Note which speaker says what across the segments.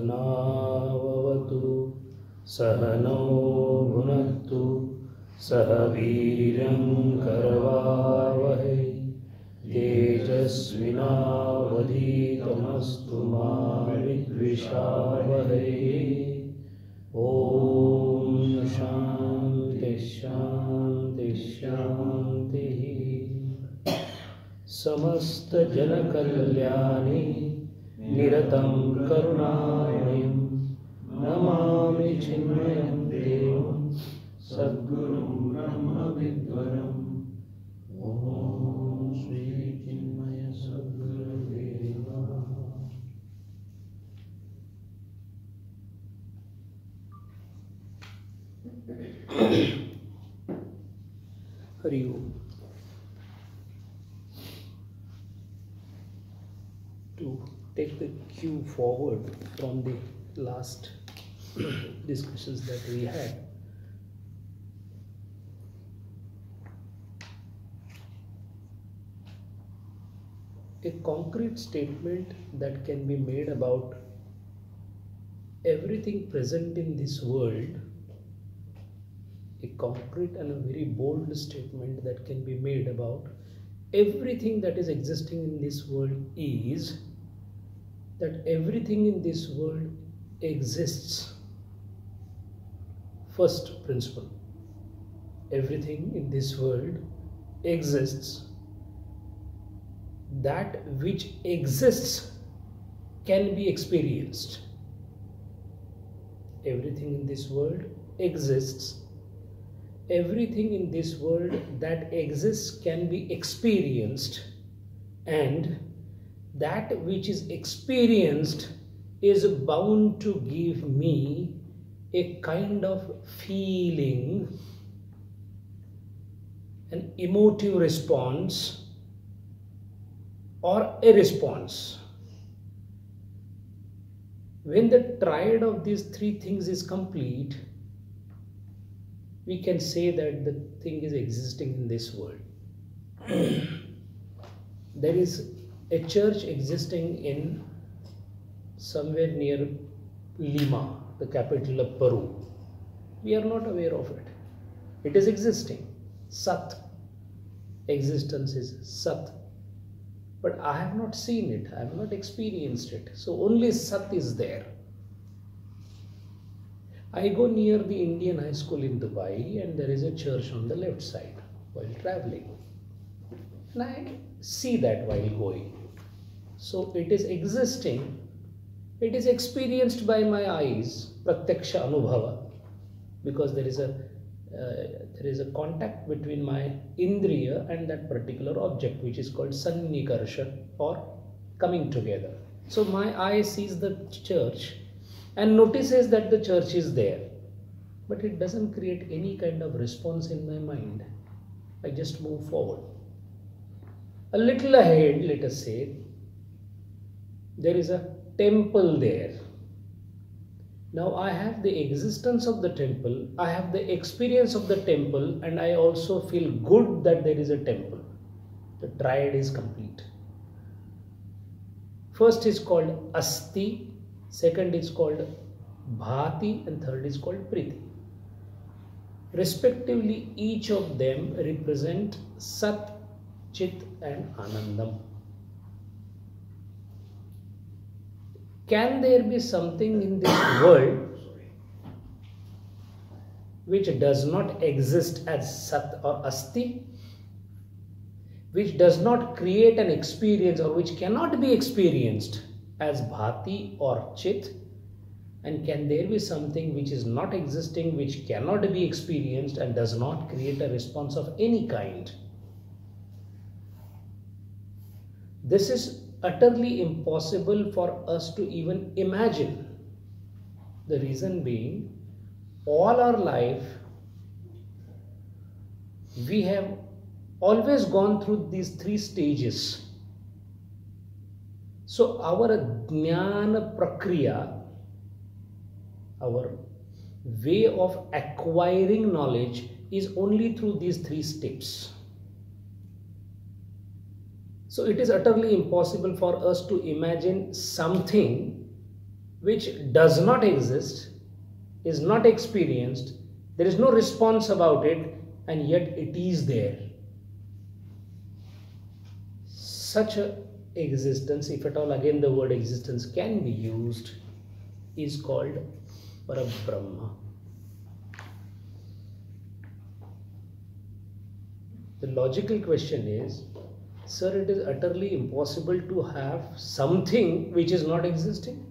Speaker 1: सहनाववतु सहनौ भुनक्तु सह वीर्यं करवावहै तेजस्विनावधीतमस्तु मा विद्विषावहै। ॐ शान्ति शान्ति शान्तिः। समस्त जनकल्याणे निरतं करुणामयं नमामि चिन्मयं देवं सद्गुरुं ब्रह्मविद्वरम्। ॐ श्री चिन्मय सद्गुरुवे नमः। हरि ओम। To take the cue forward from the last discussions that we had, a concrete statement that can be made about everything present in this world, a concrete and a very bold statement that can be made about everything that is existing in this world is that everything in this world exists. First principle, everything in this world exists. That which exists can be experienced. Everything in this world exists. Everything in this world that exists can be experienced, and that which is experienced is bound to give me a kind of feeling, an emotive response or a response. When the triad of these three things is complete, we can say that the thing is existing in this world. There is a church existing in somewhere near Lima, the capital of Peru. We are not aware of it. It is existing. Sat. Existence is Sat. But I have not seen it. I have not experienced it. So only Sat is there. I go near the Indian high school in Dubai, and there is a church on the left side while traveling. And I see that while going. So it is existing. It is experienced by my eyes, pratyaksha anubhava, because there is a contact between my indriya and that particular object, which is called sannikarsha, or coming together. So my eye sees the church and notices that the church is there, but it doesn't create any kind of response in my mind. I just move forward. A little ahead, let us say, there is a temple there. Now I have the existence of the temple, I have the experience of the temple, and I also feel good that there is a temple. The triad is complete. First is called asti, second is called bhati, and third is called priti. Respectively, each of them represent sat, chit and anandam. Can there be something in this world which does not exist as sat or asti, which does not create an experience or which cannot be experienced as bhati or chit? And can there be something which is not existing, which cannot be experienced and does not create a response of any kind? This is utterly impossible for us to even imagine. The reason being, all our life we have always gone through these three stages. So our jnana prakriya, our way of acquiring knowledge, is only through these three steps. So it is utterly impossible for us to imagine something which does not exist, is not experienced, there is no response about it, and yet it is there. Such a existence, if at all again the word existence can be used, is called Parabrahma. The logical question is, sir, it is utterly impossible to have something which is not existing.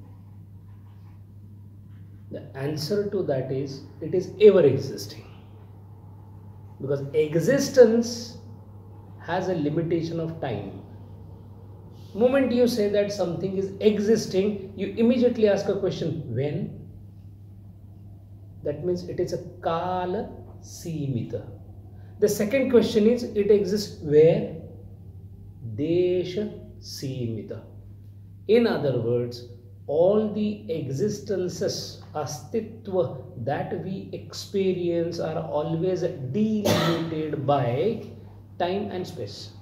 Speaker 1: The answer to that is, it is ever existing. Because existence has a limitation of time. Moment you say that something is existing, you immediately ask a question, when? That means it is a kala simita. The second question is, it exists where? Desha simita. In other words, all the existences, astitva, that we experience are always delimited by time and space.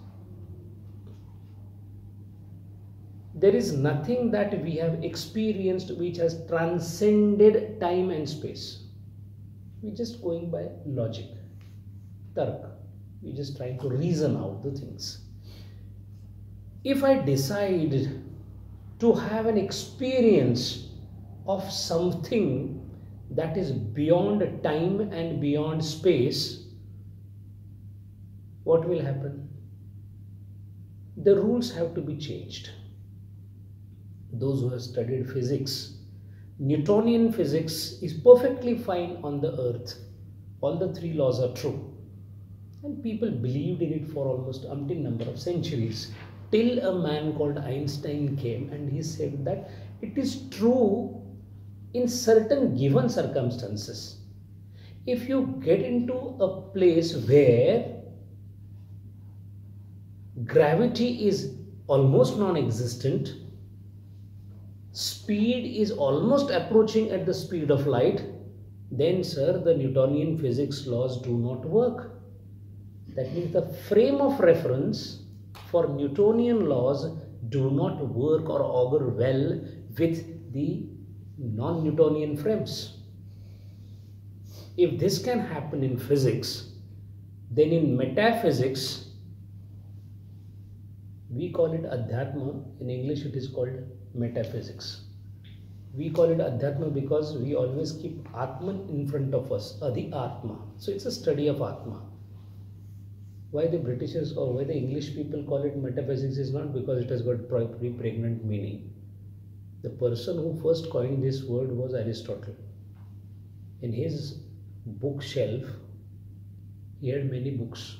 Speaker 1: There is nothing that we have experienced which has transcended time and space. We're just going by logic, tark. We're just trying to reason out the things. If I decide to have an experience of something that is beyond time and beyond space, what will happen? The rules have to be changed. Those who have studied physics, Newtonian physics is perfectly fine on the earth. All the three laws are true. And people believed in it for almost umpteen number of centuries. Till a man called Einstein came and he said that it is true in certain given circumstances. If you get into a place where gravity is almost non-existent, speed is almost approaching at the speed of light, then sir, the Newtonian physics laws do not work. That means the frame of reference for Newtonian laws do not work or augur well with the non-Newtonian frames. If this can happen in physics, then in metaphysics, we call it Adhyatma. In English it is called metaphysics. We call it Adhyatma because we always keep Atman in front of us, Adi Atma. So it's a study of Atma. Why the Britishers or why the English people call it metaphysics is not because it has got very pregnant meaning. The person who first coined this word was Aristotle. In his bookshelf, he had many books.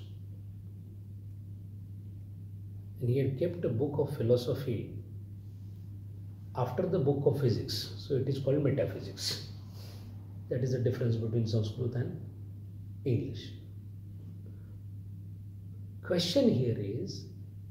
Speaker 1: And he had kept a book of philosophy after the book of physics. So it is called metaphysics. That is the difference between Sanskrit and English. Question here is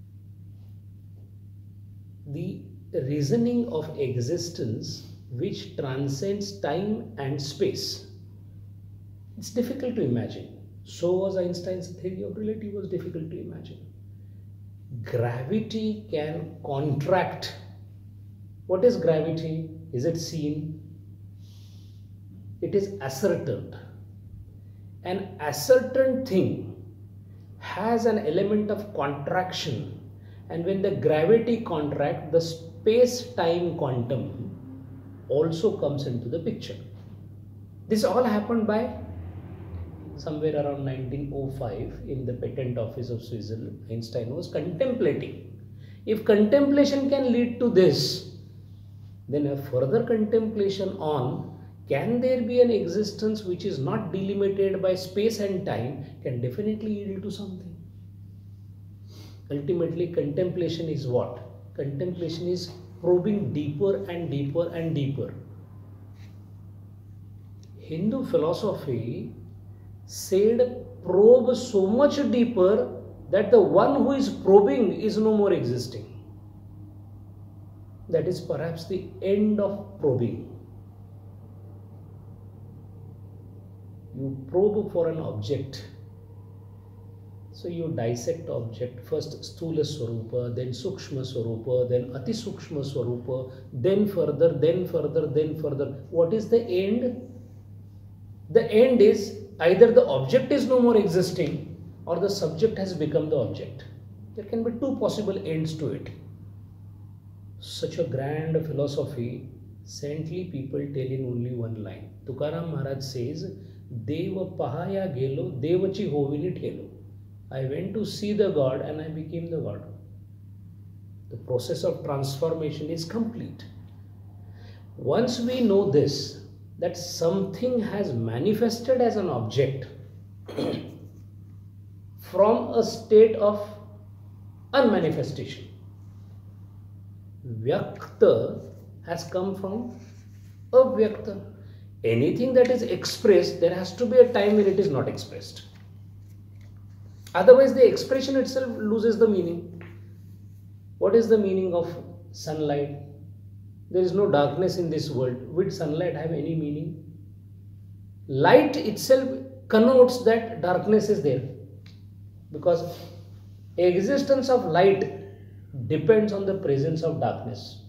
Speaker 1: the reasoning of existence which transcends time and space. It's difficult to imagine. So was Einstein's theory of relativity was difficult to imagine. Gravity can contract. What is gravity? Is it seen? It is ascertained. An ascertained thing has an element of contraction, and when the gravity contracts, the space-time quantum also comes into the picture. This all happened by somewhere around 1905 in the patent office of Switzerland. Einstein was contemplating. If contemplation can lead to this, then a further contemplation on can there be an existence which is not delimited by space and time can definitely yield to something. Ultimately, contemplation is what? Contemplation is probing deeper and deeper and deeper. Hindu philosophy said probe so much deeper that the one who is probing is no more existing. That is perhaps the end of probing. You probe for an object So you dissect object, first Sthula Swarupa, then Sukshma Swarupa, then Ati Sukshma Swarupa, then further, then further, then further. What is the end? The end is either the object is no more existing or the subject has become the object. There can be two possible ends to it. Such a grand philosophy, saintly people tell in only one line. Tukaram Maharaj says, Deva pahaya gelo, devachi hovini thelo. I went to see the God and I became the God. The process of transformation is complete. Once we know this, that something has manifested as an object from a state of unmanifestation. Vyakta has come from avyakta. Anything that is expressed, there has to be a time when it is not expressed. Otherwise, the expression itself loses the meaning. What is the meaning of sunlight? There is no darkness in this world. Will sunlight have any meaning? Light itself connotes that darkness is there. Because existence of light depends on the presence of darkness.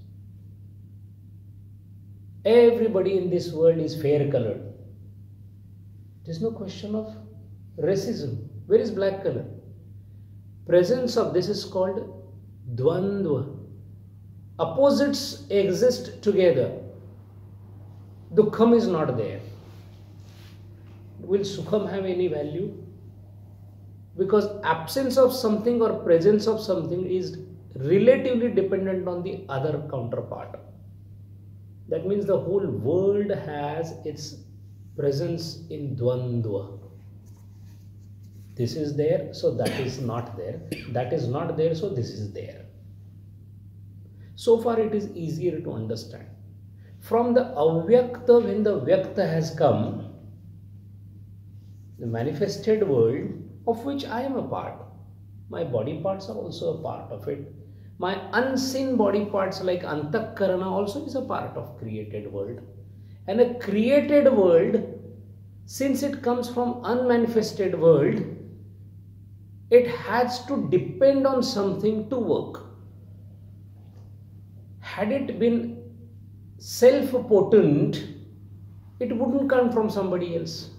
Speaker 1: Everybody in this world is fair colored. There is no question of racism. Where is black color? Presence of this is called dvandva. Opposites exist together. Dukkham is not there. Will sukham have any value? Because absence of something or presence of something is relatively dependent on the other counterpart. That means the whole world has its presence in dvandva. This is there, so that is not there. That is not there, so this is there. So far it is easier to understand. From the avyakta, when the vyakta has come, the manifested world of which I am a part. My body parts are also a part of it. My unseen body parts like Antakarana also is a part of created world. And a created world, since it comes from unmanifested world, it has to depend on something to work. Had it been self-potent, it wouldn't come from somebody else.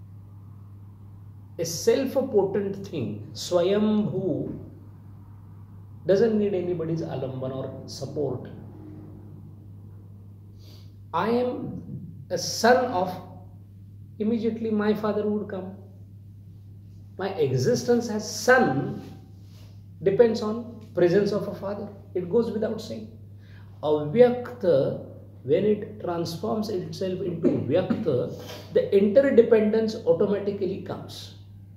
Speaker 1: A self-potent thing, Swayambhu, doesn't need anybody's alamban or support. I am a son of, immediately my father would come. My existence as son depends on presence of a father. It goes without saying. Avyakta, when it transforms itself into vyakta, the interdependence automatically comes.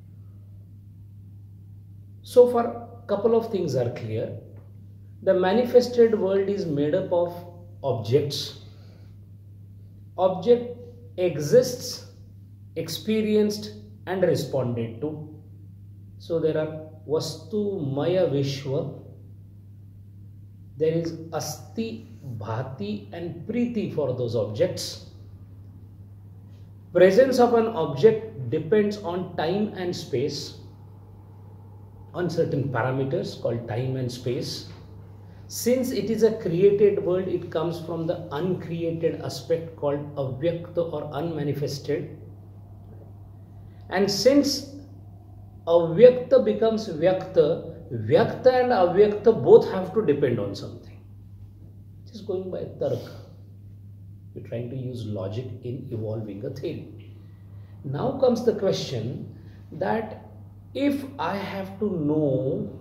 Speaker 1: So far, couple of things are clear. The manifested world is made up of objects. Object exists, experienced and responded to. So there are Vastu Maya Vishwa. There is Asti, Bhati and Priti for those objects. Presence of an object depends on time and space, on certain parameters called time and space. Since it is a created world, it comes from the uncreated aspect called avyakta or unmanifested. And since avyakta becomes vyakta, vyakta and avyakta both have to depend on something. Just going by tarka. We're trying to use logic in evolving a theory. Now comes the question that if I have to know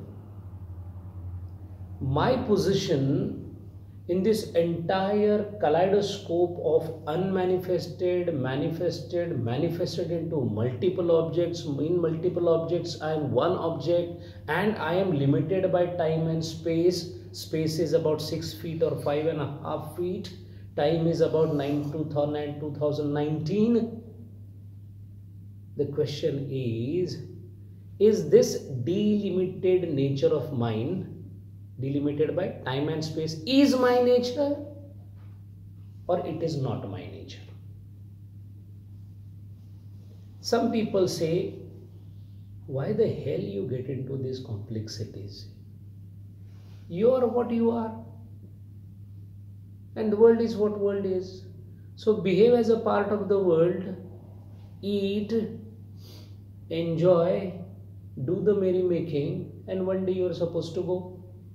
Speaker 1: my position in this entire kaleidoscope of unmanifested, manifested, manifested into multiple objects, in multiple objects I am one object and I am limited by time and space. Space is about 6 feet or 5.5 feet. Time is about 2019. The question is this delimited nature of mine, delimited by time and space, is my nature or it is not my nature? Some people say why the hell you get into these complexities? You are what you are, and the world is what world is. So behave as a part of the world, eat, enjoy, do the merrymaking, and one day you are supposed to go.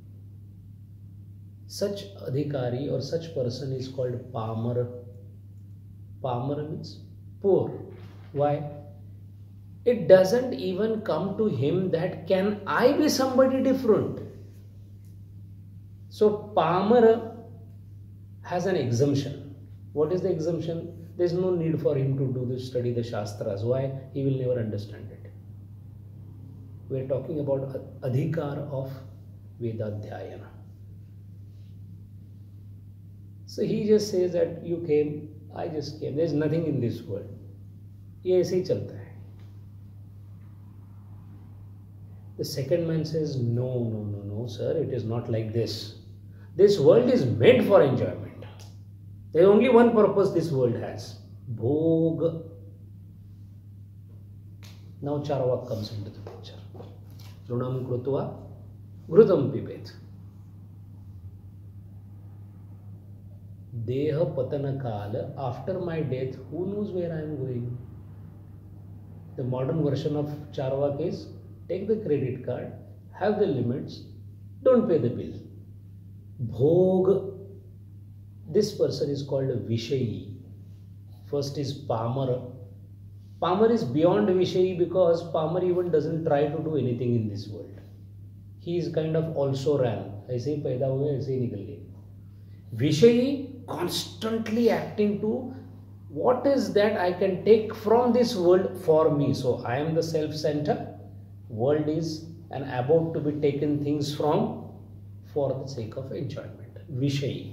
Speaker 1: Such adhikari or such person is called Pamar. Pamar means poor. Why? It doesn't even come to him that can I be somebody different. So Pamar has an exemption. What is the exemption? There is no need for him to do this, study the Shastras. Why? He will never understand it. We are talking about adhikar of Vedadhyayana. So he just says that you came, I just came. There is nothing in this world. ये ऐसे ही चलता है. The second man says, no, sir, it is not like this. This world is meant for enjoyment. There is only one purpose this world has. Bhog. Now Charavak comes into the picture. Runam krutva ghrutam pibet. Deha patana kala. After my death, who knows where I am going? The modern version of Charavak is, take the credit card, have the limits, don't pay the bill. Bhog. This person is called a Vishayi. First is Pamar. Pamar is beyond Vishayi because Pamar even doesn't try to do anything in this world. He is kind of also ran. ऐसे ही पैदा हुए ऐसे ही निकल गए. Vishayi constantly acting to what is that I can take from this world for me. So I am the self-center. World is an abode to be taken things from for the sake of enjoyment. Vishayi.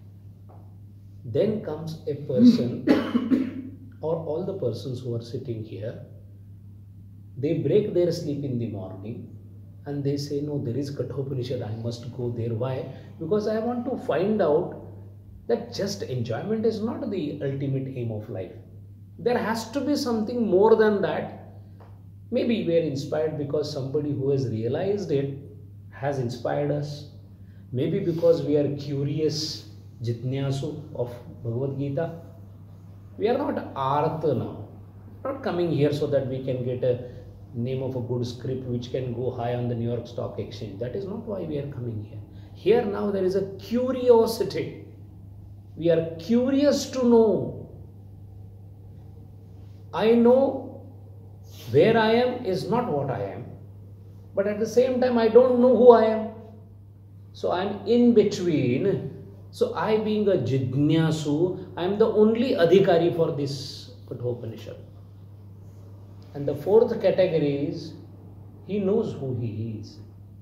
Speaker 1: Then comes a person or all the persons who are sitting here. They break their sleep in the morning and they say, no, there is Kathoupnishad, I must go there. Why? Because I want to find out that just enjoyment is not the ultimate aim of life. There has to be something more than that. Maybe we are inspired because somebody who has realized it has inspired us. Maybe because we are curious, jitnyasu of Bhagavad Gita. We are not artha now. Not coming here so that we can get a name of a good script which can go high on the New York Stock Exchange. That is not why we are coming here. Here now there is a curiosity. We are curious to know. I know where I am is not what I am. But at the same time, I don't know who I am. So I am in between. So I, being a Jidnyasu, I am the only adhikari for this Kathoupnishad. And the fourth category is, he knows who he is.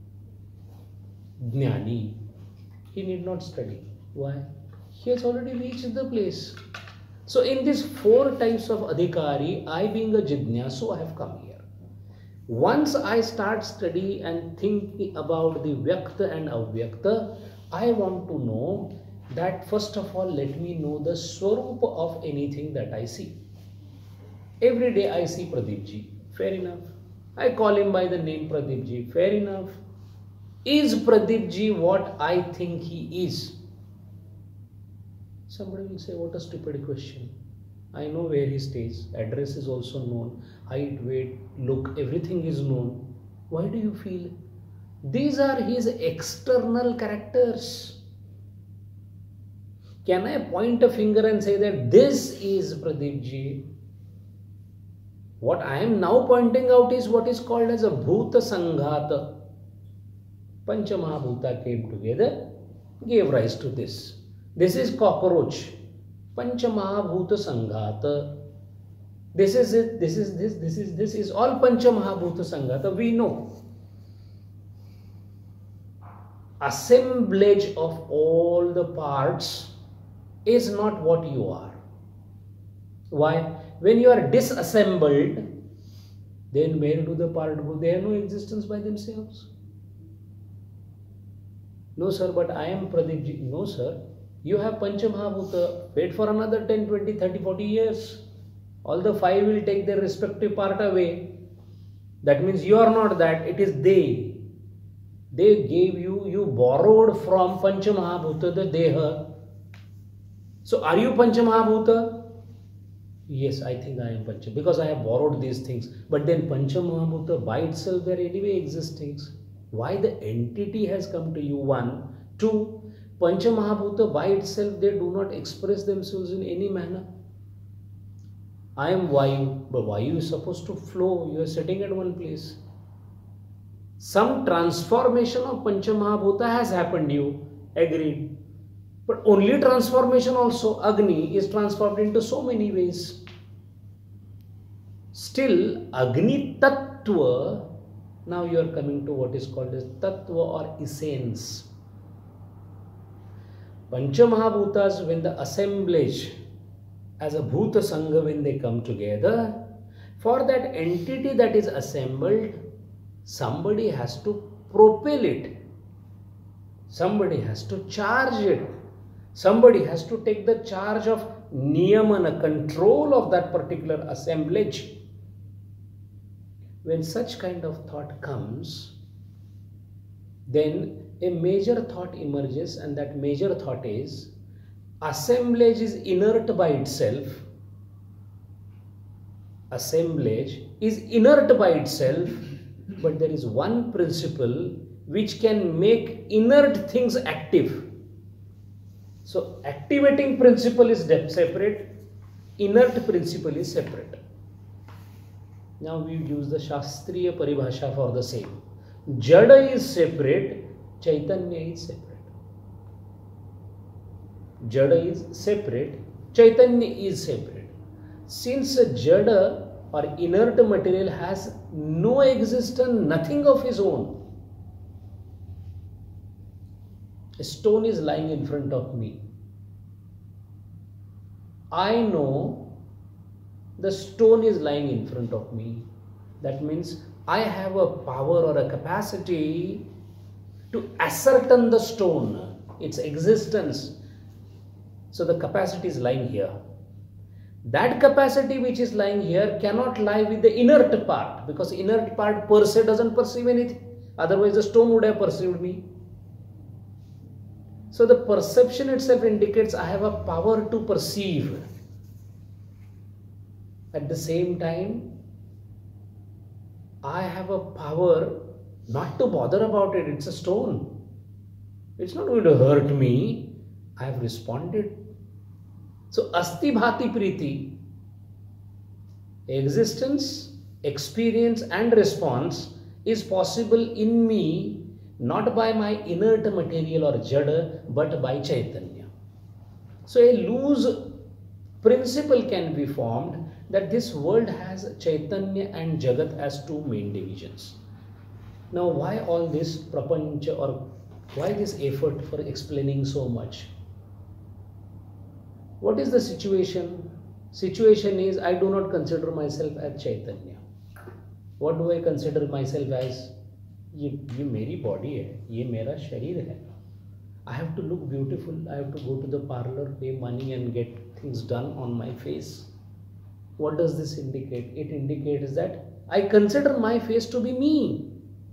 Speaker 1: Jnani. He need not study. Why? He has already reached the place. So in these four types of adhikari, I being a Jidnyasu, I have come here. Once I start study and thinking about the Vyakta and Avyakta, I want to know that first of all, let me know the Swarupa of anything that I see. Every day I see Pradeepji. Fair enough. I call him by the name Pradeepji. Fair enough. Is Pradeepji what I think he is? Somebody will say, what a stupid question. I know where he stays. Address is also known. Height, weight, look, everything is known. Why do you feel? These are his external characters. Can I point a finger and say that this is Pradeepji? What I am now pointing out is what is called as a Bhuta Sanghata. Panchamahabhuta came together, gave rise to this. This is cockroach. Panchamahabhuta Sanghata. This is it, this is all Panchamahabhuta Sanghata. We know. Assemblage of all the parts is not what you are. Why? When you are disassembled, then where do the parts go? They have no existence by themselves. No sir, but I am Pradeepji. No sir, you have Panchamahabhuta. Wait for another 10, 20, 30, 40 years. All the five will take their respective part away. That means you are not that, it is they. They gave you, you borrowed from Pancha Mahabhuta, the Deha. So are you Pancha Mahabhuta? Yes, I think I am Pancha, because I have borrowed these things. But then Pancha Mahabhuta by itself, they are anyway existing. Why the entity has come to you? One. Two, Pancha Mahabhuta by itself, they do not express themselves in any manner. I am Vayu, but Vayu is supposed to flow. You are sitting at one place. Some transformation of Pancha Mahabhuta has happened, you agreed. But only transformation also, Agni is transformed into so many ways. Still, Agni Tattva, now you are coming to what is called as Tattva or essence. Pancha Mahabhutas, when the assemblage as a Bhuta Sangha, when they come together, for that entity that is assembled, somebody has to propel it. Somebody has to charge it. Somebody has to take the charge of niyamana, control of that particular assemblage. When such kind of thought comes, then a major thought emerges, and that major thought is, assemblage is inert by itself. Assemblage is inert by itself, but there is one principle which can make inert things active. So activating principle is separate, inert principle is separate. Now we use the Shastriya Paribhasha for the same. Jada is separate, Chaitanya is separate. Jada is separate, Chaitanya is separate. Since a Jada or inert material has no existence, nothing of his own. A stone is lying in front of me. I know the stone is lying in front of me. That means I have a power or a capacity to ascertain the stone, its existence. So the capacity is lying here. That capacity which is lying here cannot lie with the inert part, because inert part per se doesn't perceive anything. Otherwise the stone would have perceived me. So the perception itself indicates I have a power to perceive. At the same time, I have a power not to bother about it. It's a stone. It's not going to hurt me. I have responded. So asti bhati priti, existence, experience and response is possible in me, not by my inert material or jada, but by Chaitanya. So a loose principle can be formed that this world has Chaitanya and Jagat as two main divisions. Now why all this prapancha, or why this effort for explaining so much? What is the situation? Situation is, I do not consider myself as Chaitanya. What do I consider myself as? ये मेरी body है, ये मेरा शरीर है. I have to look beautiful. I have to go to the parlor, pay money and get things done on my face. What does this indicate? It indicates that I consider my face to be me.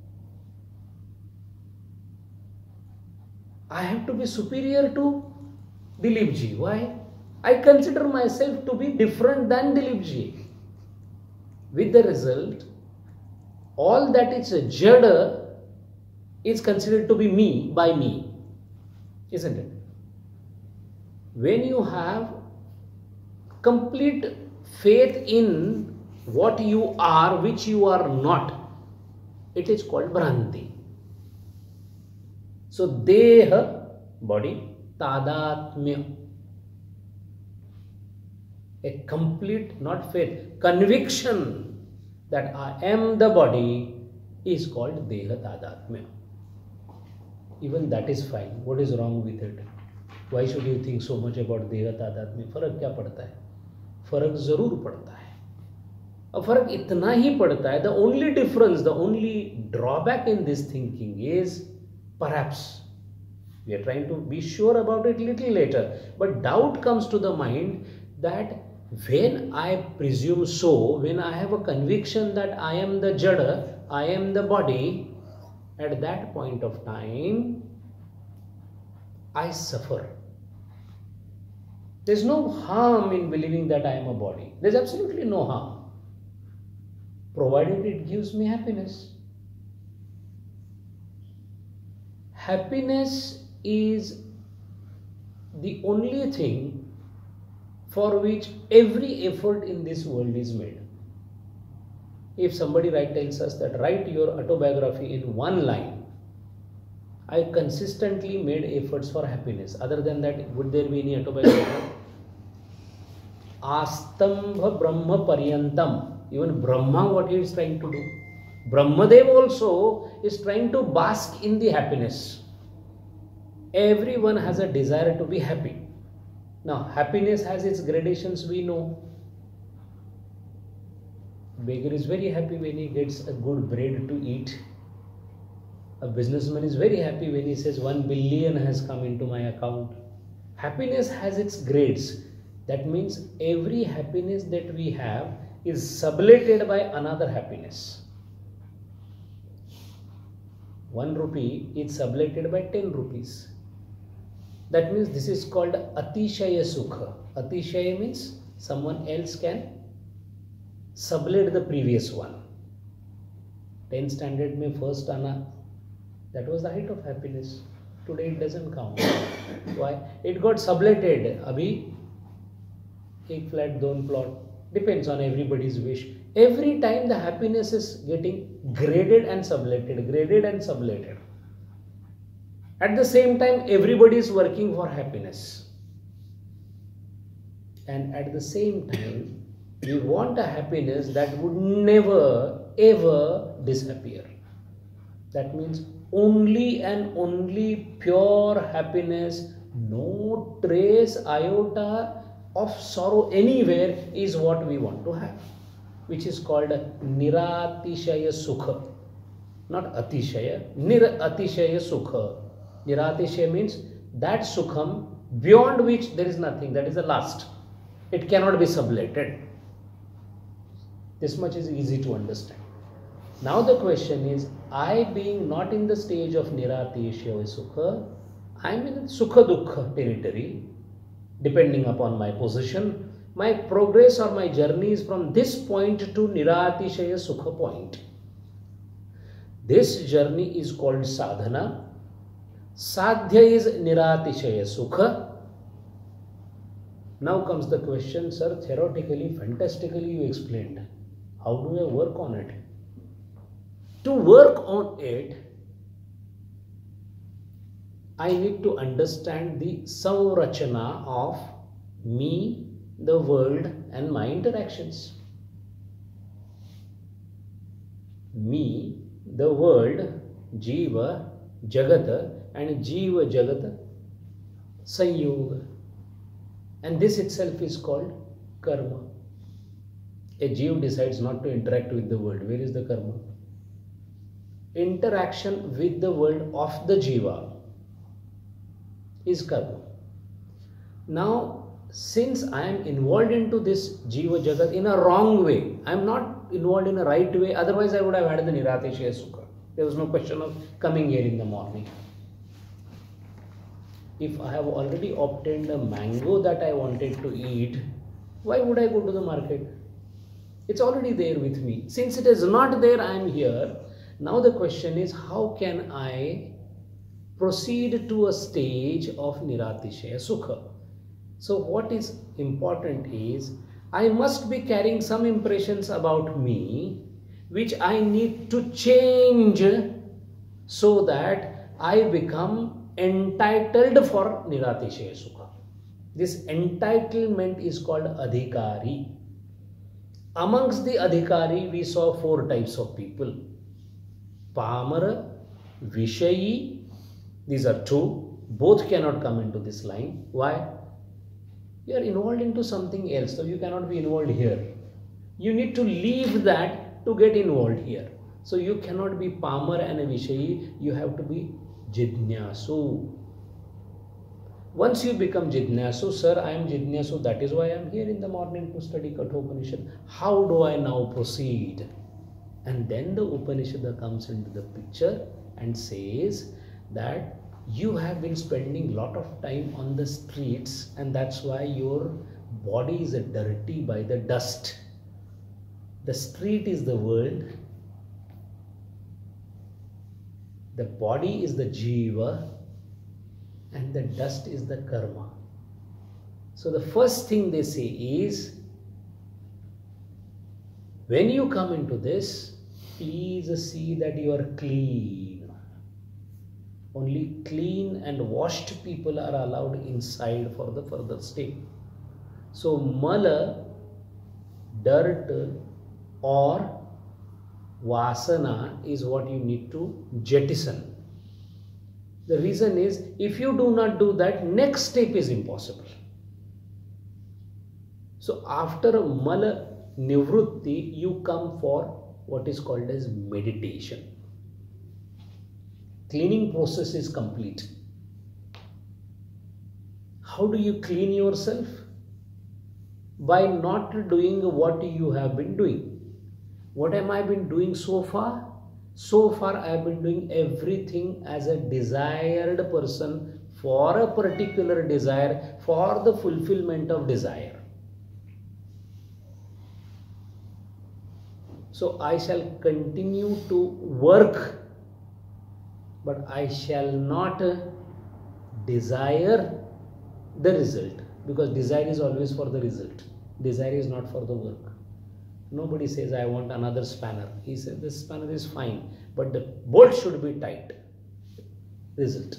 Speaker 1: I have to be superior to Dilip ji. Why? I consider myself to be different than Dilip ji. With the result, all that is a jada is considered to be me by me. Isn't it? When you have complete faith in what you are, which you are not, it is called Bhranti. So, Deha, body, Tadatmya. A complete, not faith, conviction that I am the body is called Deha Tadatmya. Even that is fine. What is wrong with it? Why should you think so much about Deha Tadatmya? फर्क क्या पड़ता है? फर्क जरूर पड़ता है. अब फर्क इतना ही पड़ता है. The only difference, the only drawback in this thinking is, perhaps we are trying to be sure about it little later, but doubt comes to the mind that When I presume so, when I have a conviction that I am the Jada, I am the body, at that point of time, I suffer. There's no harm in believing that I am a body. There's absolutely no harm, provided it gives me happiness. Happiness is the only thing for which every effort in this world is made. If somebody tells us that write your autobiography in one line, I consistently made efforts for happiness. Other than that, would there be any autobiography? Astambha Brahma Paryantam. Even Brahma, what he is trying to do? Brahmadev also is trying to bask in the happiness. Everyone has a desire to be happy. Now, happiness has its gradations, we know. Beggar is very happy when he gets a good bread to eat. A businessman is very happy when he says 1 billion has come into my account. Happiness has its grades. That means every happiness that we have is sublated by another happiness. 1 rupee is sublated by 10 rupees. That means this is called Atishaya Sukha. Atishaya means someone else can sublate the previous one. 10 standard mein first ana, that was the height of happiness. Today it doesn't count. Why? It got sublated. Abhi, ek flat, don plot. Depends on everybody's wish. Every time the happiness is getting graded and sublated, graded and sublated. At the same time, everybody is working for happiness. And at the same time, we want a happiness that would never ever disappear. That means only and only pure happiness, no trace iota of sorrow anywhere is what we want to have, which is called Niratishaya Sukha. Not Atishaya, Niratishaya Sukha. Niratishaya means that Sukham beyond which there is nothing, that is the last. It cannot be sublated. This much is easy to understand. Now the question is, I being not in the stage of Niratishaya Sukha, I am in Sukha Dukkha territory, depending upon my position. My progress or my journey is from this point to Niratishaya Sukha point. This journey is called sadhana. Sadhya is Niratishaya Sukha. Now comes the question, sir, theoretically, fantastically you explained. How do I work on it? To work on it, I need to understand the samrachana of me, the world and my interactions. Me, the world, Jiva, Jagata and Jiva Jagata Sanyoga. And this itself is called karma. A Jiva decides not to interact with the world. Where is the karma? Interaction with the world of the Jiva is karma. Now, since I am involved into this Jiva Jagat in a wrong way, I am not involved in a right way, otherwise I would have had the Niratishaya Sukha. There was no question of coming here in the morning. If I have already obtained a mango that I wanted to eat, why would I go to the market? It's already there with me. Since it is not there, I am here. Now the question is, how can I proceed to a stage of Niratishaya Sukha? So what is important is, I must be carrying some impressions about me, which I need to change so that I become entitled for Niratishaya Sukha. This entitlement is called Adhikari. Amongst the Adhikari, we saw 4 types of people. Pamara, Vishayi, these are 2. Both cannot come into this line. Why? You are involved into something else, so you cannot be involved here. You need to leave that to get involved here. So you cannot be Pamar and a Vishayi, you have to be Jidnyasu. Once you become Jidnyasu, sir, I am Jidnyasu, that is why I am here in the morning to study Kathoupnishad. How do I now proceed? And then the Upanishad comes into the picture and says that you have been spending a lot of time on the streets, and that's why your body is dirty by the dust. The street is the world, the body is the jiva, and the dust is the karma. So the first thing they say is, when you come into this, please see that you are clean. Only clean and washed people are allowed inside for the further stay. So mala, dirt or vasana is what you need to jettison. The reason is, if you do not do that, next step is impossible. So after mala nivrutti, you come for what is called as meditation. Cleaning process is complete. How do you clean yourself? By not doing what you have been doing. What am I been doing so far? So far I have been doing everything as a desired person for a particular desire, for the fulfillment of desire. So I shall continue to work, but I shall not desire the result, because desire is always for the result. Desire is not for the work. Nobody says, I want another spanner. He says, this spanner is fine, but the bolt should be tight. Result.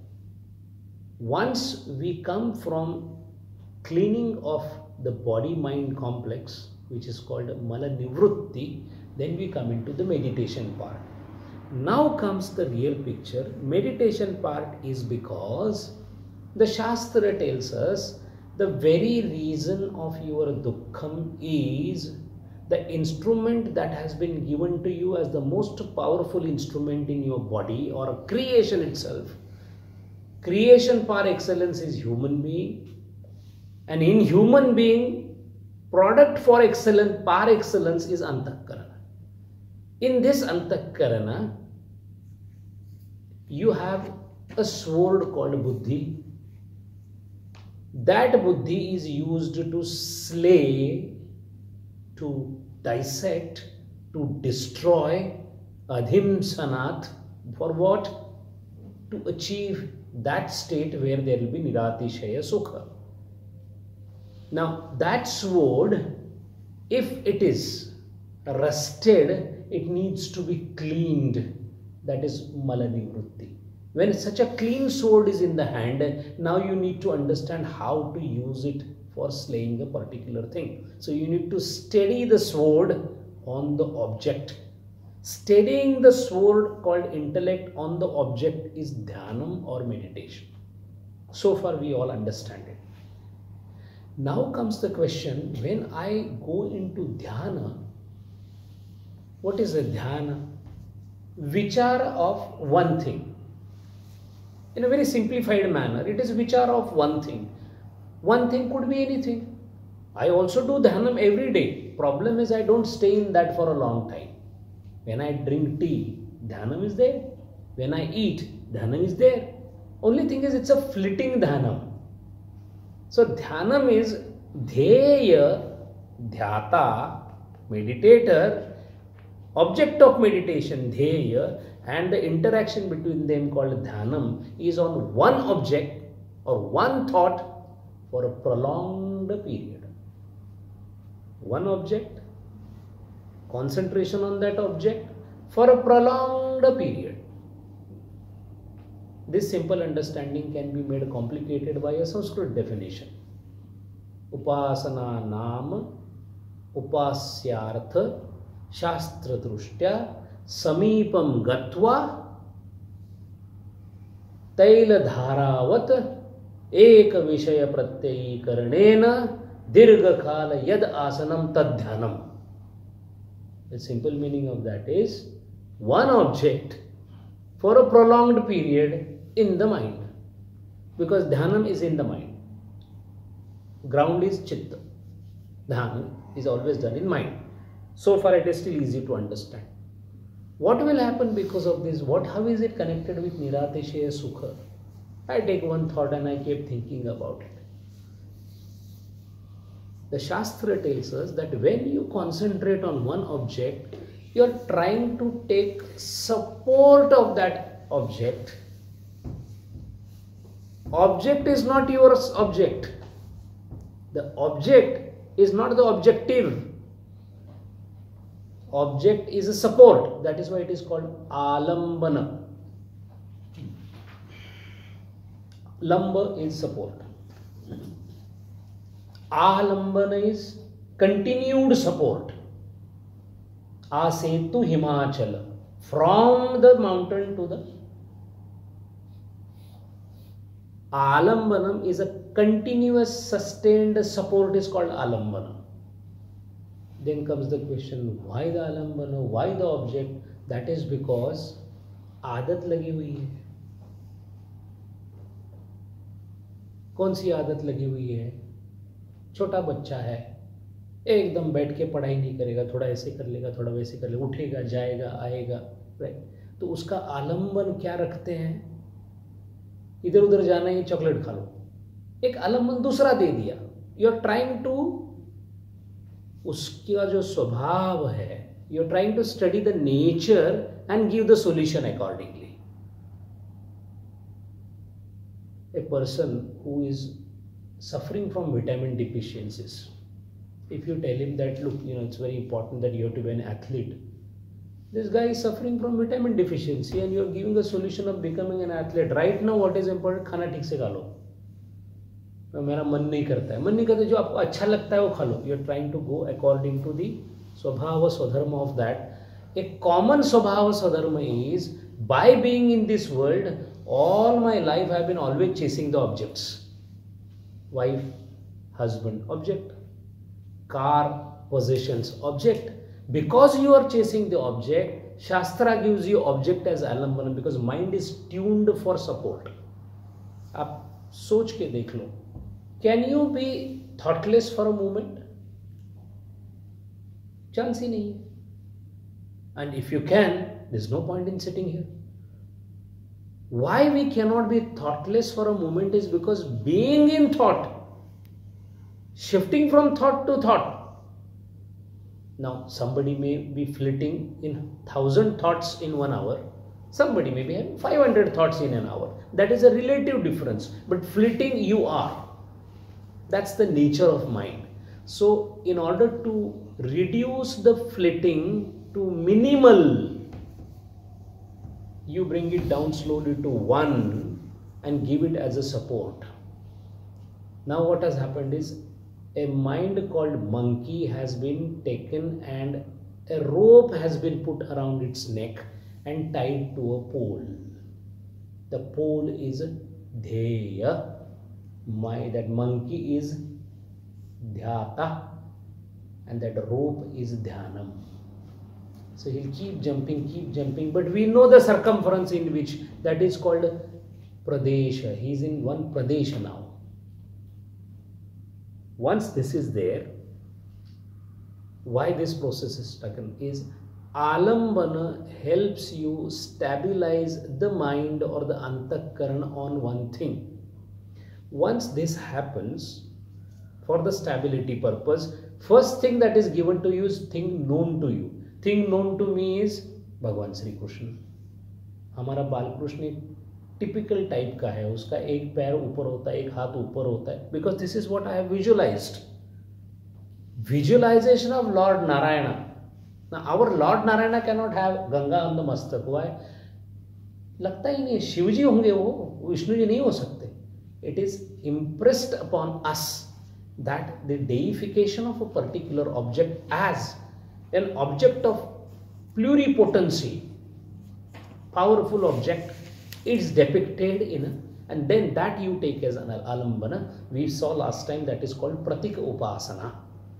Speaker 1: Once we come from cleaning of the body-mind complex, which is called mala nivrutti, then we come into the meditation part. Now comes the real picture. Meditation part is because the Shastra tells us the very reason of your dukkham is the instrument that has been given to you as the most powerful instrument in your body, or creation itself. Creation par excellence is human being, and in human being, product for excellence, par excellence is Antahkarana. In this Antahkarana, you have a sword called Buddhi. That Buddhi is used to slay, to dissect, to destroy, adhimsanat, for what? To achieve that state where there will be niratishaya sukha. Now that sword, if it is rusted, it needs to be cleaned. That is mala nivrutti. When such a clean sword is in the hand, now you need to understand how to use it for slaying a particular thing. So you need to steady the sword on the object. Steadying the sword called intellect on the object is dhyanam or meditation. So far we all understand it. Now comes the question, when I go into dhyana, what is a dhyana? Vichara of one thing. In a very simplified manner, it is vichara of one thing. One thing could be anything. I also do dhyanam every day. Problem is I don't stay in that for a long time. When I drink tea, dhyanam is there. When I eat, dhyanam is there. Only thing is it's a fleeting dhyanam. So dhyanam is dheya, dhyata, meditator, object of meditation, dheya, and the interaction between them called dhyanam is on one object or one thought for a prolonged period. One object, concentration on that object for a prolonged period. This simple understanding can be made complicated by a Sanskrit definition. Upasana nam upasyartha shastra drushtya samipam gatva taila dharavat ek vishaya pratyayi karanena dirgha khala yad asanam tadhyanam. The simple meaning of that is one object for a prolonged period in the mind. because dhyanam is in the mind. Ground is chitta. Dhyanam is always done in mind. So far it is still easy to understand. What will happen because of this? How is it connected with Niratishaya Sukha? I take one thought and I keep thinking about it. The Shastra tells us that when you concentrate on one object, you are trying to take support of that object. Object is not your object. The object is not the objective. Object is a support. That is why it is called alambana. Lamba is support. Alambana is continued support. Asetu Himachala. From the mountain to the Alambanam is a continuous sustained support is called alambana. Then comes the question, why the alambana? Why the object? That is because आदत लगी हुई है. कौन सी आदत लगी हुई है? छोटा बच्चा है, एकदम बैठ के पढ़ाई नहीं करेगा, थोड़ा ऐसे कर लेगा, थोड़ा वैसे कर लेगा, उठेगा, जाएगा, आएगा, राइट. तो उसका आलम्बन क्या रखते हैं? इधर उधर जाना है, चॉकलेट खा लो. एक आलम्बन दूसरा दे दिया. यू आर ट्राइंग टू, उसका जो स्वभाव है, you are trying to study the nature and give the solution accordingly. A person who is suffering from vitamin deficiencies, if you tell him that, look, it's very important that you have to be an athlete. This guy is suffering from vitamin deficiency and you are giving a solution of becoming an athlete. Right now what is important? खाना ठीक से खा लो. मेरा मन नहीं करता है. मन नहीं करता, जो आपको अच्छा लगता है वो खा लो. You are trying to go according to the स्वभाव स्वधर्म of that. A common स्वभाव स्वधर्म is, by being in this world, all my life I have been always chasing the objects. Wife, husband, object. Car, possessions, object. Because you are chasing the object, Shastra gives you object as alambana, because mind is tuned for support. आप सोच के देख लो. Can you be thoughtless for a moment? Chance ही नहीं है. And if you can, there is no point in sitting here. Why we cannot be thoughtless for a moment is because being in thought, shifting from thought to thought. Now somebody may be flitting in 1,000 thoughts in 1 hour. Somebody may be having 500 thoughts in an hour. That is a relative difference. But flitting you are. That's the nature of mind. So in order to reduce the flitting to minimal, you bring it down slowly to 1 and give it as a support. Now what has happened is, a mind called monkey has been taken and a rope has been put around its neck and tied to a pole. The pole is dheya. That monkey is dhyata and that rope is dhyanam. So he'll keep jumping, but we know the circumference in which, that is called Pradesha. He is in one Pradesha now. Once this is there, why this process is taken is, Alambana helps you stabilize the mind or the Antakarana on one thing. Once this happens, for the stability purpose, first thing that is given to you is thing known to you. Thing known to me is भगवान श्री कृष्ण. हमारा बालकृष्ण एक typical type का है. उसका एक पैर ऊपर होता है, एक हाथ ऊपर होता है. Because this is what I have visualised. Visualization of Lord Narayana. Now our Lord Narayana cannot have Ganga on the mastak. Why? लगता ही नहीं. शिव जी होंगे वो, विष्णु जी नहीं हो सकते. It is impressed upon us that the deification of a particular object as an object of pluripotency, powerful object, it's depicted in and then that you take as an alambana. We saw last time that is called pratika upasana.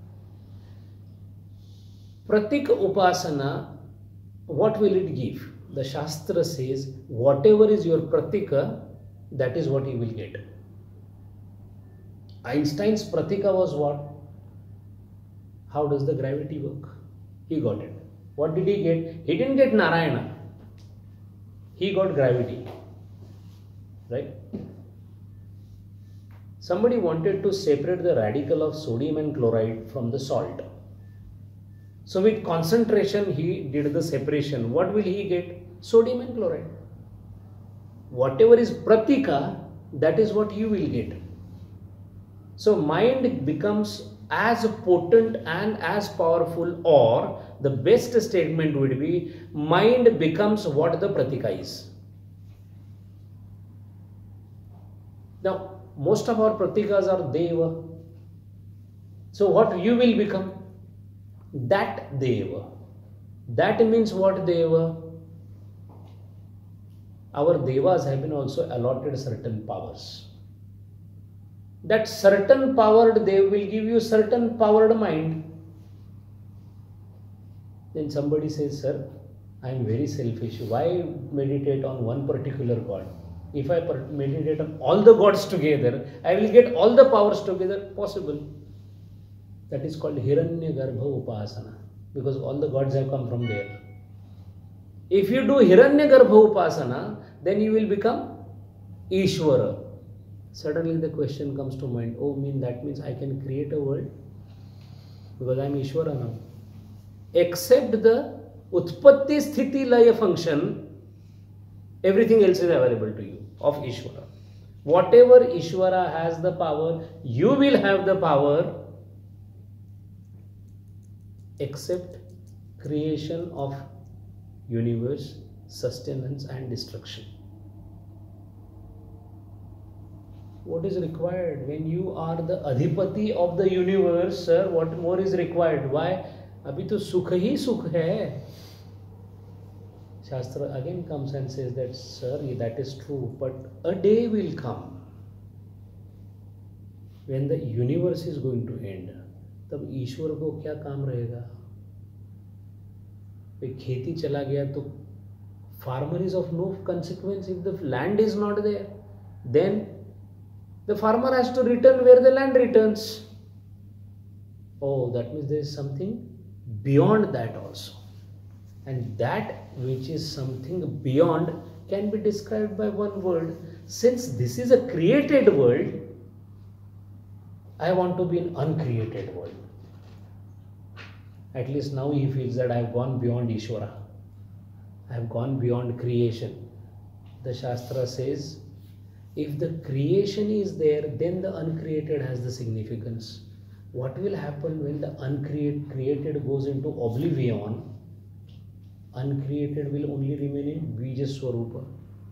Speaker 1: Pratika upasana, what will it give? The Shastra says whatever is your pratika, that is what he will get. Einstein's pratika was what? How does the gravity work? He got it. What did he get? He didn't get Narayana. He got gravity. Right? Somebody wanted to separate the radical of sodium and chloride from the salt. So with concentration he did the separation. What will he get? Sodium and chloride. Whatever is pratika, that is what you will get. So mind becomes as potent and as powerful, or the best statement would be mind becomes what the pratika is. Now most of our pratikas are deva. So what you will become? That deva. That means what deva? Our devas have been also allotted certain powers. That certain powered dev will give you certain powered mind. Then somebody says, sir, I am very selfish. Why meditate on one particular god? If I meditate on all the gods together, I will get all the powers together. Possible. That is called Hiranyagarbha Upasana, because all the gods have come from there. If you do Hiranyagarbha Upasana, then you will become Ishvara. Suddenly the question comes to mind, oh, that means I can create a world? Because I am Ishvara now. Except the Utpatti Sthiti Laya function, everything else is available to you of Ishvara. Whatever Ishvara has the power, you will have the power, except creation of universe, sustenance and destruction. What is required when you are the adhipati of the universe, sir? What more is required? Why? Abhi to sukh hi sukh hai. Shastra again comes and says that, sir, that is true, but a day will come when the universe is going to end. तब ईश्वर को क्या काम रहेगा? खेती चला गया तो farmer is of no consequence. If the land is not there, then the farmer has to return where the land returns. Oh, that means there is something beyond that also. And that which is something beyond can be described by one word. Since this is a created world, I want to be an uncreated world. At least now he feels that I have gone beyond Ishvara. I have gone beyond creation. The Shastra says, if the creation is there, then the uncreated has the significance. What will happen when the uncreated goes into oblivion? Uncreated will only remain in Bija Swarupa.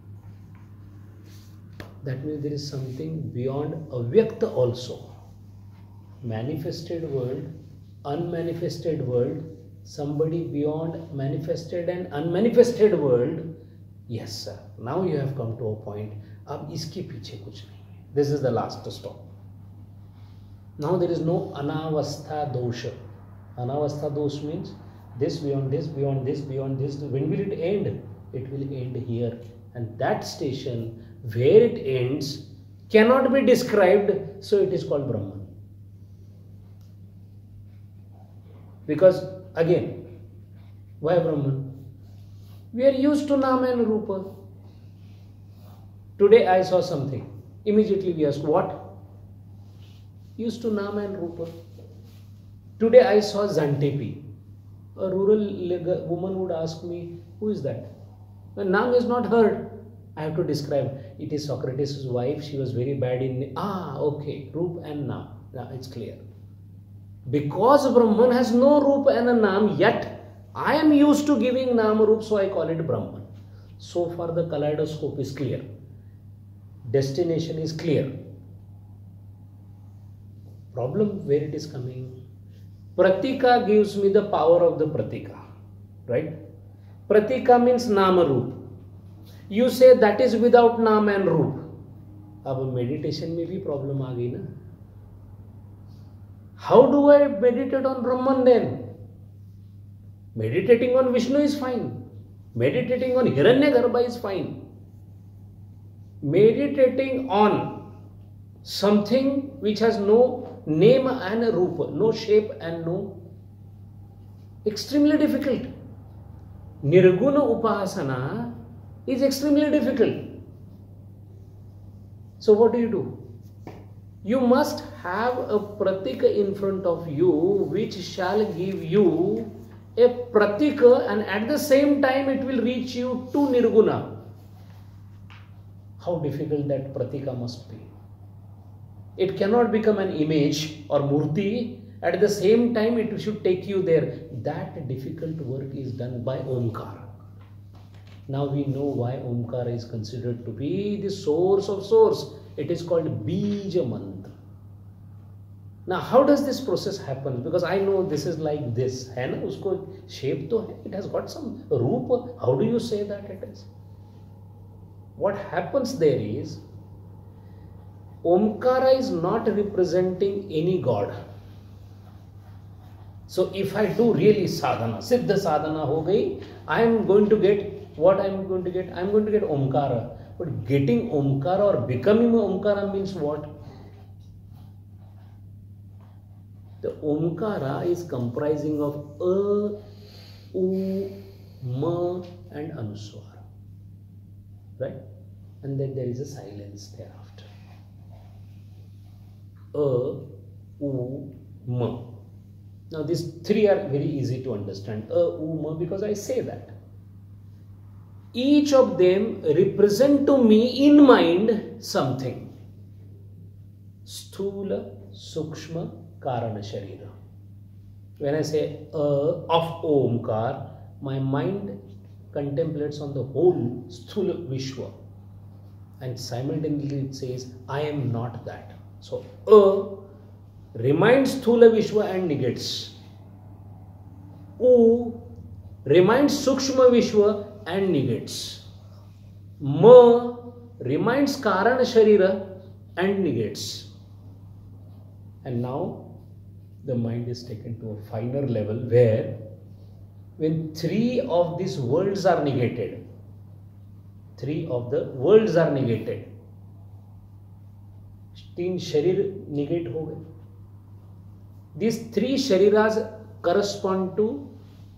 Speaker 1: That means there is something beyond Avyakta also. Manifested world, unmanifested world, somebody beyond manifested and unmanifested world. Yes, sir. Now you have come to a point. अब इसके पीछे कुछ नहीं है. This is the last stop. Now there is no anavastha dosha. Anavastha dosh means this beyond this, beyond this, beyond this. When will it end? It will end here. And that station where it ends cannot be described, so it is called Brahman. Because again, why Brahman? We are used to Nama and Rupa. Today I saw something. Immediately we ask, what? Used to Nama and Rupa. Today I saw Zantepi. A rural woman would ask me, who is that? The Nam is not heard. I have to describe. It is Socrates' wife. She was very bad in... okay. Roop and Nam. Now it's clear. Because Brahman has no Roop and a Nam, yet I am used to giving Nam Roop, so I call it Brahman. So far the kaleidoscope is clear. Destination is clear. Problem where it is coming. Pratika gives me the power of the Pratika. Right? Pratika means Nama Roop. You say that is without Nam and Roop. Ab meditation mein bhi problem aa gayi na. How do I meditate on Brahman then? Meditating on Vishnu is fine. Meditating on Hiranyagarbha is fine. meditating on something which has no name and a rupa, no shape and no, extremely difficult. Nirguna upasana is extremely difficult. So what do? You must have a pratika in front of you which shall give you a pratika, and at the same time it will reach you to nirguna. How difficult that pratika must be. It cannot become an image or murti. At the same time it should take you there. That difficult work is done by Omkar. Now we know why Omkar is considered to be the source of source. It is called Bija Mantra. Now how does this process happen? Because I know this is like this. है ना? उसको shape तो है. It has got some रूप. How do you say that it is? What happens there is, Omkara is not representing any god. So if I do really sadhana, siddha sadhana ho gayi, I am going to get what I am going to get? I am going to get Omkara. But getting Omkara or becoming Omkara means what? The Omkara is comprising of A, U, Ma and Anuswar. Right? And then there is a silence thereafter. A, U, Ma. Now these three are very easy to understand. A, U, Ma, because I say that. Each of them represent to me in mind something. Sthula, Sukshma, Karana, Sharira. When I say of Omkar, my mind contemplates on the whole Sthula Vishwa, and simultaneously it says, I am not that. So reminds Sthula Vishwa and negates. U reminds Sukshma Vishwa and negates. Ma reminds Karana Sharira and negates. And now the mind is taken to a finer level where when three of these worlds are negated, तीन शरीर negate हो गए. These three shariras correspond to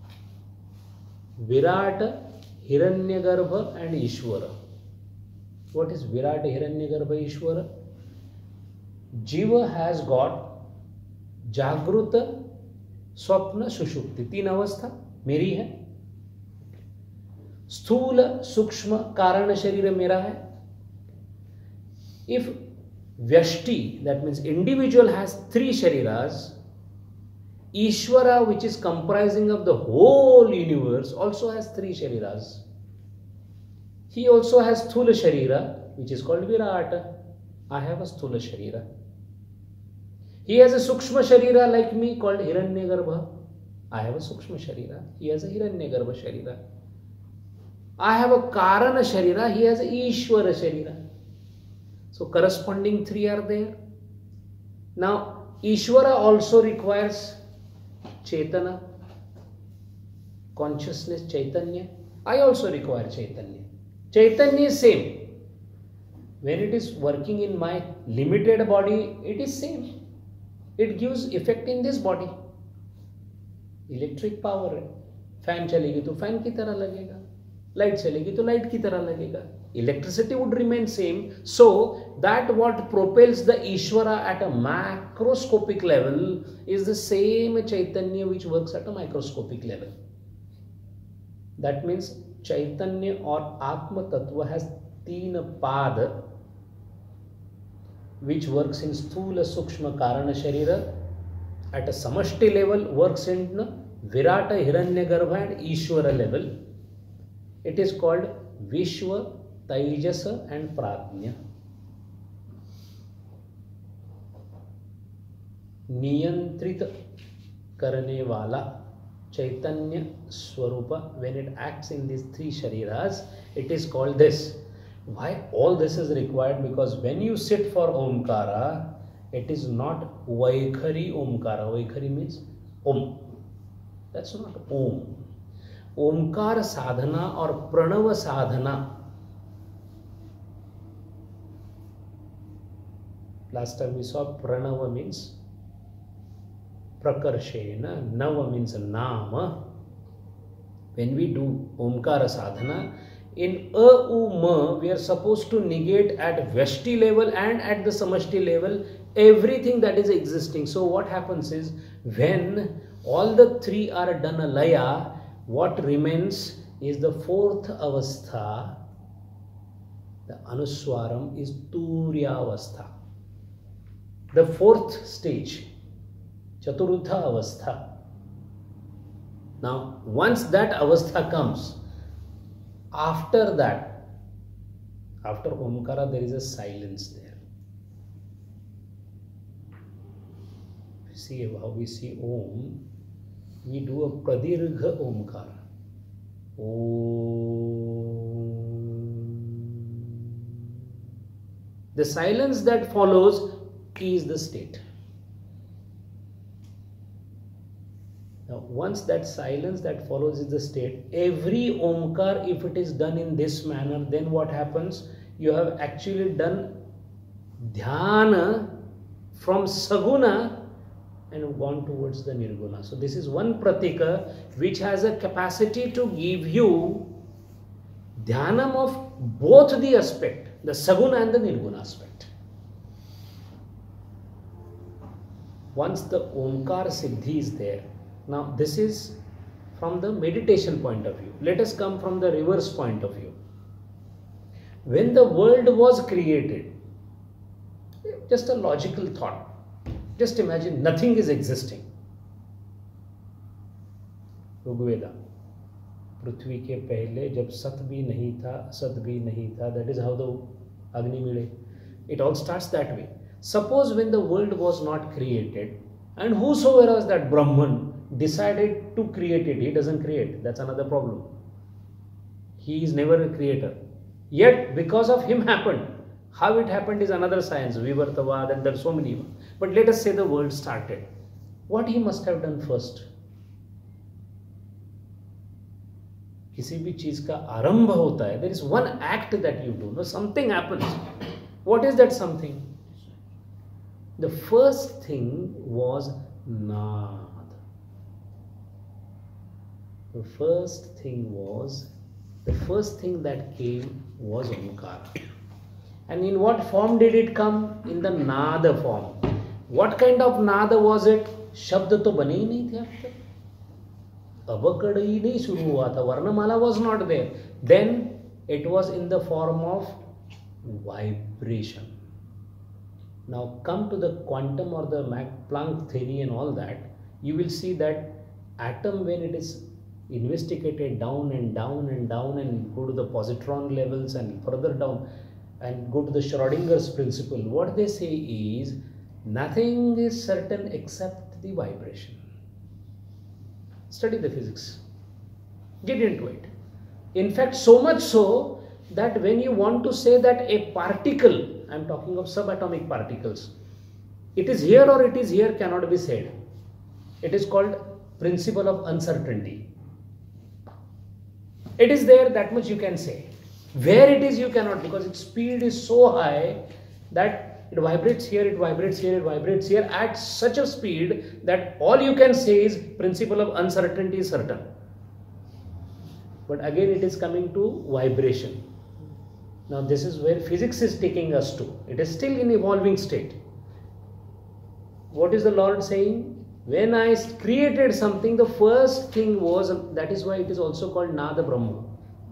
Speaker 1: Virata, Hiranyagarbha and Ishvara. What is Virata, Hiranyagarbha, Ishvara? Jiva has got Jagruta, Swapna, Sushupti. तीन अवस्था मेरी है. स्थूल, सूक्ष्म, कारण शरीर मेरा है. If Vyashti, that means individual, has three shariras, Ishvara, which is comprising of the whole universe, also has three shariras. He also has Sthula Sharira, which is called Virata. I have a Sthula Sharira. He has a Sukshma Sharira like me called Hiranyagarbha. I have a Sukshma Sharira. He has a Hiranyagarbha Sharira. I have a Karana Sharira. He has a Ishvara Sharira. So corresponding three are there. Now Ishvara also requires Chetana, consciousness, Chaitanya. I also require Chaitanya. Chaitanya is same. When it is working in my limited body, it is same. It gives effect in this body. Electric power है. Fan चलेगी तो fan की तरह लगेगा. Light चलेगी तो light की तरह लगेगा. Electricity would remain same. So that what propels the Ishvara at a macroscopic level is the same Chaitanya which works at a microscopic level. That means Chaitanya or Atma Tattva has teen pad which works in Sthula, Sukshma, Karana, Sharira. At a Samashti level works in Virata, Hiranyagarbha and Ishvara level. It is called Vishwa, Taijasa and Prajna. Niyantrita karane wala Chaitanya Swarupa, when it acts in these three shariras, it is called this. Why all this is required? Because when you sit for Omkara, it is not Vaikhari Omkara. Vaikhari means Om. That's not Om. Omkar sadhana or Pranava sadhana Last time we saw pranava means prakarshena, nava means nama. When we do Omkara sadhana, in ma, we are supposed to negate at Vyashti level and at the Samashti level everything that is existing. So what happens is, when all the three are done a laya, what remains is the fourth avastha. The Anuswaram is Turya avastha. The fourth stage, Chaturutha avastha. Now, once that avastha comes, after that, after Omkara, there is a silence there. See how we see Om, we do a Pradirgha Omkara. Om. The silence that follows is the state. Now, once that silence that follows is the state, every Omkar, if it is done in this manner, then what happens? You have actually done dhyana from Saguna and gone towards the Nirguna. So this is one pratika which has a capacity to give you dhyanam of both the aspect, the Saguna and the Nirguna aspect. Once the Omkar Siddhi is there, now this is from the meditation point of view. Let us come from the reverse point of view. When the world was created, just a logical thought, just imagine nothing is existing. Rigveda, पृथ्वी के पहले जब सत भी नहीं था, असत भी नहीं था, that is how the Agni mile. It all starts that way. Suppose when the world was not created, and whosoever was that Brahman decided to create it, he doesn't create. That's another problem. He is never a creator. Yet, because of him happened. How it happened is another science, Vivartavad, and there are so many. But let us say the world started. What he must have done first? किसी भी चीज का आरंभ होता है, there is one act that you do, no, something happens. What is that something? The first thing was Nad. The first thing that came was Omkara. And in what form did it come? In the Nada form. What kind of Nada was it? शब्द तो बने ही नहीं थे अब तक, अवकड़ ही नहीं शुरू हुआ था, वर्णमाला was not there. Then it was in the form of vibration. Now come to the quantum or the Planck theory and all that, you will see that atom, when it is investigated down and down and down and go to the positron levels and further down and go to the Schrodinger's principle, what they say is nothing is certain except the vibration. Study the physics, get into it. In fact, so much so that when you want to say that a particle, I am talking of subatomic particles, it is here or it is here cannot be said. It is called principle of uncertainty. It is there, that much you can say. Where it is you cannot, because its speed is so high that it vibrates here, it vibrates here, it vibrates here at such a speed that all you can say is principle of uncertainty is certain. But again it is coming to vibration. Now this is where physics is taking us to. It is still in evolving state. What is the Lord saying? When I created something, the first thing was, that is why it is also called Nada Brahma.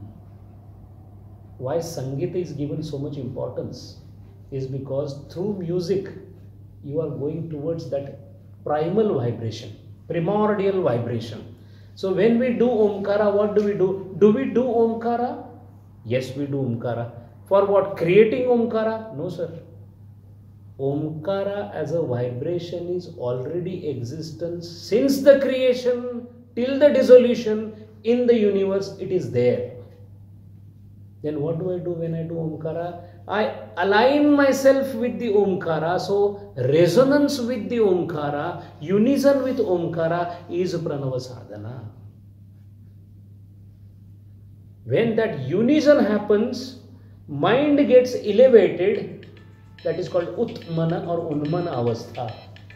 Speaker 1: Why Sangeeta is given so much importance is because through music you are going towards that primal vibration, primordial vibration. So when we do Omkara, what do we do? Do we do Omkara? Yes, we do Omkara. For what? Creating Omkara? No, sir. Omkara as a vibration is already existence since the creation till the dissolution in the universe. It is there. Then what do I do when I do Omkara? I align myself with the Omkara. So resonance with the Omkara, unison with Omkara is Pranava Sadhana. When that unison happens, mind gets elevated That is called Utmana or Unmana Avastha.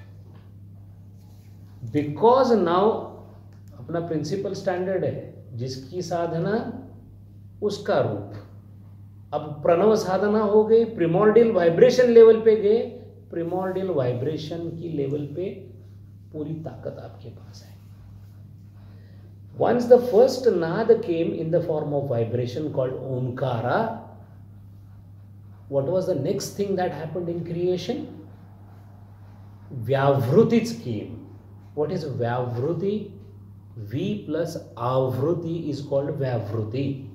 Speaker 1: Because now अपना principle standard है, जिसकी साधना उसका रूप. अब प्रणव साधना हो गई, प्रिमोर्डियल vibration level पे गए, प्रिमोर्डियल वाइब्रेशन की लेवल पे पूरी ताकत आपके पास है. Once the first नाद came in the form of vibration called Omkara, what was the next thing that happened in creation? Vyavrutis came. What is Vyavruti? V plus Avruti is called Vyavruti.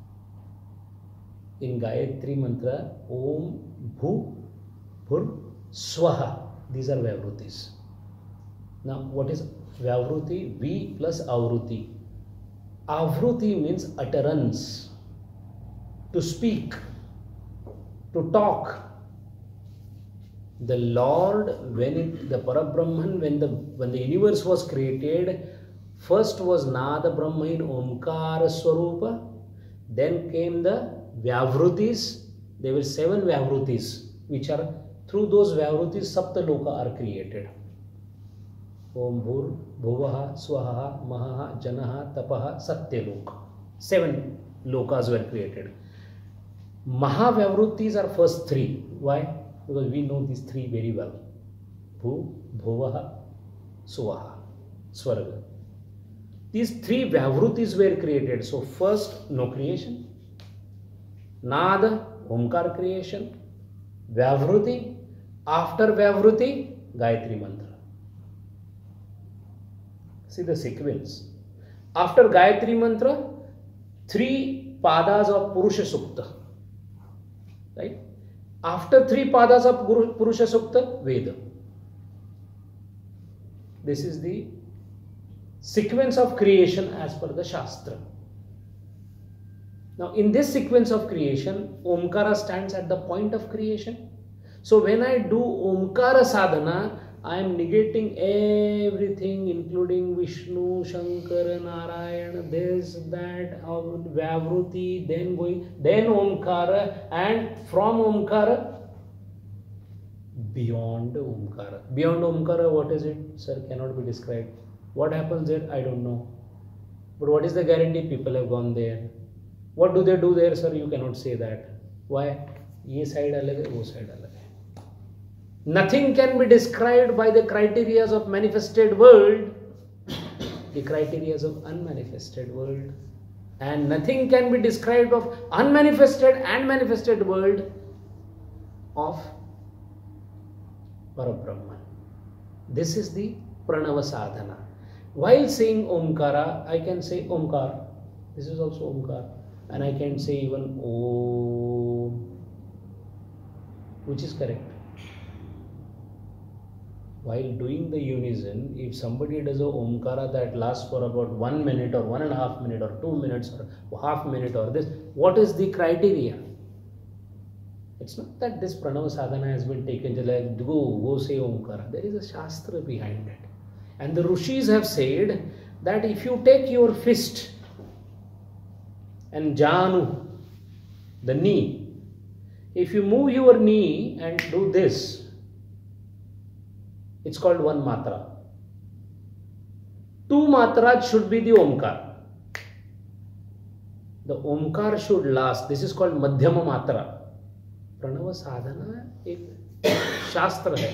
Speaker 1: In Gayatri Mantra, Om, Bhu, Bhur, Swaha. These are Vyavrutis. Now, what is Vyavruti? V plus Avruti. Avruti means utterance, to speak, to talk. The Lord, the Parabrahman, when the universe was created, first was Nada Brahma in Omkara Swarupa, then came the Vyavrutis. There were 7 Vyavrutis, which are, through those Vyavrutis, Sapta Loka are created. Om Bhur, Bhuvaha, Swaha, Mahaha, Janaha, Tapaha, Satyaloka. 7 lokas were created. Mahavyavrutis are first 3. Why? Because we know these 3 very well. Bhu, Bhuvaha, Swaha, Swarga. These 3 Vyavrutis were created. So first, no creation. Nada, Omkar creation. Vyavruti. After Vyavruti, Gayatri Mantra. See the sequence. After Gayatri Mantra, 3 padas of Purusha Sukta. Right? After 3 padas of Purusha Sukta, Veda. This is the sequence of creation as per the Shastra. Now, in this sequence of creation, Omkara stands at the point of creation. So, when I do Omkara sadhana, I am negating everything, including Vishnu, Shankara, Narayana, this, that, Vyavruti, then Omkara, and from Omkara, beyond Omkara. Beyond Omkara, what is it? Sir, cannot be described. What happens there? I don't know. But what is the guarantee? People have gone there. What do they do there, sir? You cannot say that. Why? Ye side alag hai, wo side alag hai. Nothing can be described by the criteria of manifested world, the criteria of unmanifested world, and nothing can be described of unmanifested and manifested world of Parabrahman. This is the Pranava sadhana. While saying Omkara, I can say Omkar. This is also Omkar. And I can say even Om, which is correct. While doing the unison, if somebody does a Omkara that lasts for about 1 minute or 1.5 minutes or 2 minutes or half minute or this, what is the criteria? It's not that this Pranava sadhana has been taken to like, go say Omkara. There is a Shastra behind it. And the Rishis have said that if you take your fist and Janu, the knee, if you move your knee and do this, it's called 1 matra. 2 matras should be the Omkar. The Omkar should last. This is called Madhyama matra. Pranava sadhana एक शास्त्र है.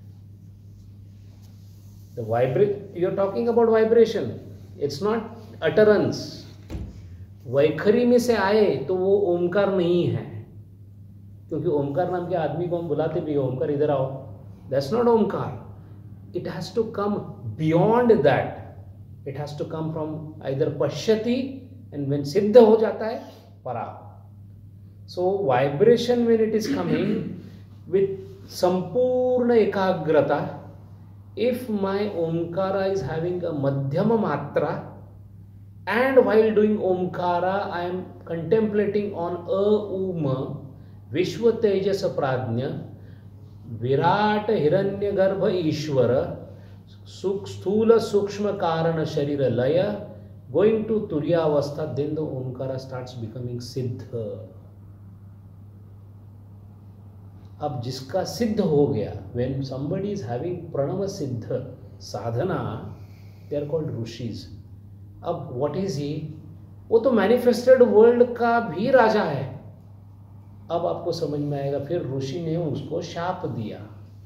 Speaker 1: The you are talking about vibration. It's not utterance. वैखरी में से आए तो वो ओमकार नहीं है, क्योंकि ओमकार नाम के आदमी को हम बुलाते भी ओमकार इधर आओ. That's not Omkar. It has to come beyond that. It has to come from either pashyati, and when siddha ho jata hai, para. So vibration, when it is coming with sampurna ekagrata, if my Omkara is having a madhyama matra, and while doing Omkara I am contemplating on Uma, Vishwa Tejasa Pradnya, Virat Hiranya Garbha Ishvara, Sthula Sukshma Karana Sharira Laya, going to Turiya Avastha, then the Omkara starts becoming Siddha. अब जिसका सिद्ध हो गया, when somebody is having Pranav सिद्ध साधना, they are called rishis. अब what is he? वो तो manifested world का भी राजा है. अब आपको समझ में आएगा, फिर ऋषि ने उसको शाप दिया.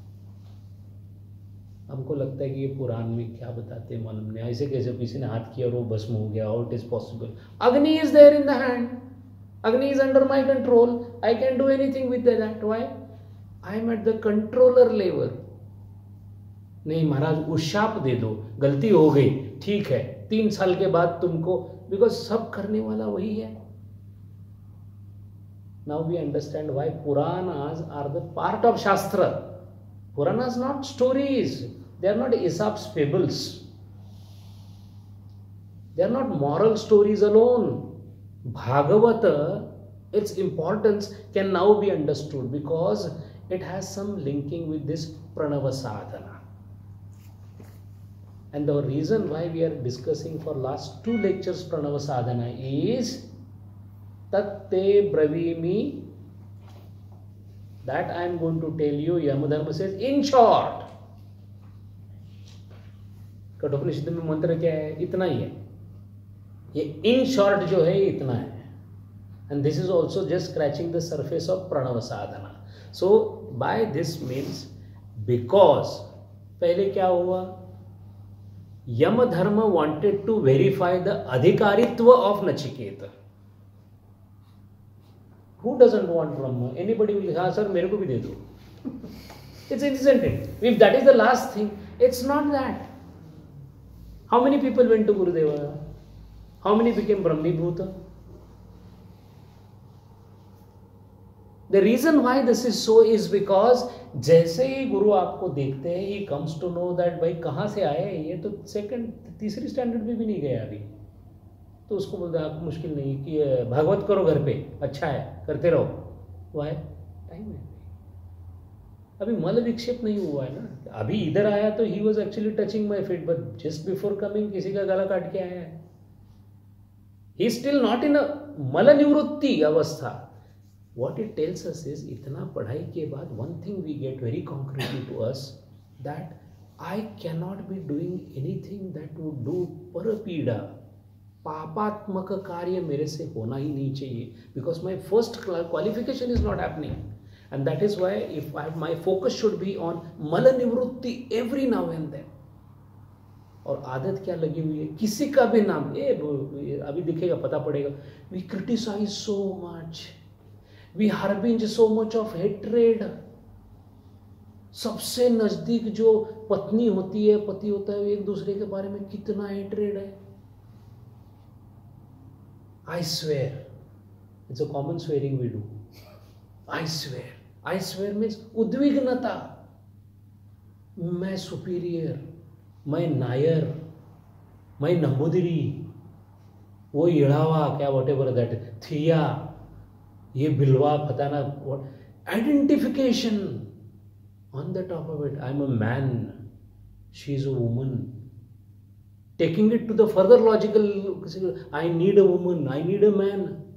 Speaker 1: हमको लगता है कि ये पुराण में क्या बताते हैं मालूम नहीं, ऐसे कैसे किसी ने हाथ किया और वो भस्म हो गया, how it is possible? Agni is there in the hand, Agni is under my control, I can do anything with that. Why? I am at the controller level. नहीं महाराज, उशाप दे दो, गलती हो गई, ठीक है, 3 साल के बाद तुमको, बिकॉज सब करने वाला वही है. Now we understand why Puranas are the part of shastra. Puranas not stories, they are not Aesop's fables, they are not moral stories alone. Bhagavata, its importance can now be understood because it has some linking with this pranava sadhana. And the reason why we are discussing for last 2 lectures pranava sadhana is tatte bravimi. That I am going to tell you. Yamadharma says, in short. Kathopanishad में मंत्र क्या है? इतना ही है. ये in short जो है इतना है. And this is also just scratching the surface of pranava sadhana. So by this means, because पहले क्या हुआ? Yamadharma wanted to verify the adhikaritva of Nachiketa. Who doesn't want Brahma? Anybody will say, हाँ sir, मेरे को भी दे दो. It's isn't it? If that is the last thing, it's not that. How many people went to Gurudeva? How many became Brahmibhuta? The reason why this is so is because जैसे ही गुरु आपको देखते हैं, he comes to know that भाई कहाँ से आए, ये तो तीसरी स्टैंडर्ड में भी नहीं गया अभी. तो उसको बोलते हैं आपको मुश्किल नहीं कि भागवत करो घर पे, अच्छा है, करते रहो. वाई? टाइम है. अभी मल विक्षेप नहीं हुआ है ना. अभी इधर आया तो he was actually touching my feet, but just before coming किसी का गला काट के आया है. ही स्टिल नॉट इन अ मल निवृत्ति अवस्था. What it tells us is, इतना पढ़ाई के बाद one thing we get very concretely to us, that I can not be doing anything that would do पर पीड़ा. पापात्मक कार्य मेरे से होना ही नहीं चाहिए, because my first qualification is not happening. And that is why if my focus should be on मल निवृत्ति एवरी नाउ एंड देन. और आदत क्या लगी हुई है, किसी का भी नाम अभी दिखेगा, पता पड़ेगा. We criticise so much, we harbinger so much of hatred. सबसे नजदीक जो पत्नी होती है, पति होता है, एक दूसरे के बारे में कितना हेट्रेड है. I swear. It's a common swearing we do. I swear. I swear means उद्विग्नता. मैं सुपीरियर, मैं नायर, मैं नंबूदिरी, वो इड़ावा, क्या whatever that, थिया, ये बिलवा, पता ना what. Identification on the top of it. I'm a man. She's a woman. Taking it to the further logical, I need a woman, I need a man.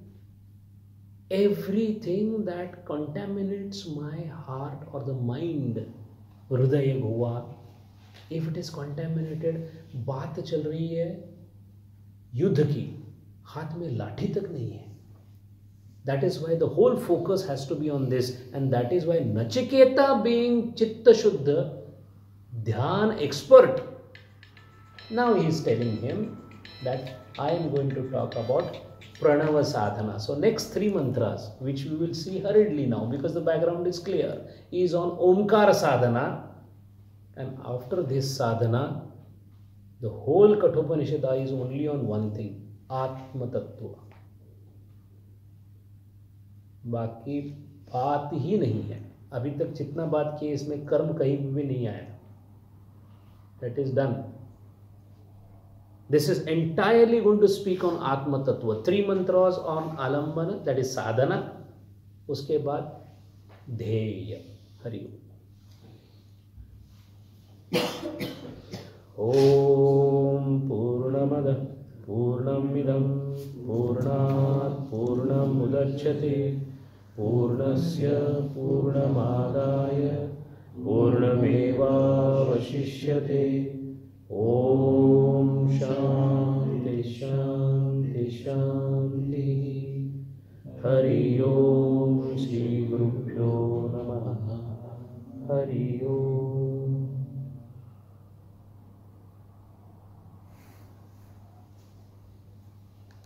Speaker 1: Everything that contaminates my heart or the mind, हृदय हुआ, if it is contaminated, बात चल रही है युद्ध की, हाथ में लाठी तक नहीं है. That is why the whole focus has to be on this, and that is why Nachiketa, being Chitta Shuddha, Dhyan expert, now he is telling him that I am going to talk about Pranava Sadhana. So next 3 mantras, which we will see hurriedly now because the background is clear, is on Omkar Sadhana. And after this sadhana, the whole Kathoupnishad is only on one thing, Atma Tattva. बाकी बात ही नहीं है. अभी तक जितना बात की इसमें कर्म कहीं भी नहीं आया. That is done. This is entirely going to speak on Atma Tattva. 3 mantras on Alambana, that is sadhana. उसके बाद ध्येय. हरि ओम. पूर्णमद पूर्णमिदं पूर्णात् पूर्णमुदच्यते पूर्णस्य पूर्णमादाय पूर्णमेवावशिष्यते। ॐ शान्ति शान्ति शान्तिः। हरि ओम श्री गुरुभ्यो नमः। हरि ओम।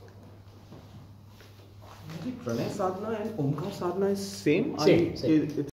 Speaker 2: Pranay sadhana and Omkar sadhana is same?
Speaker 1: Same.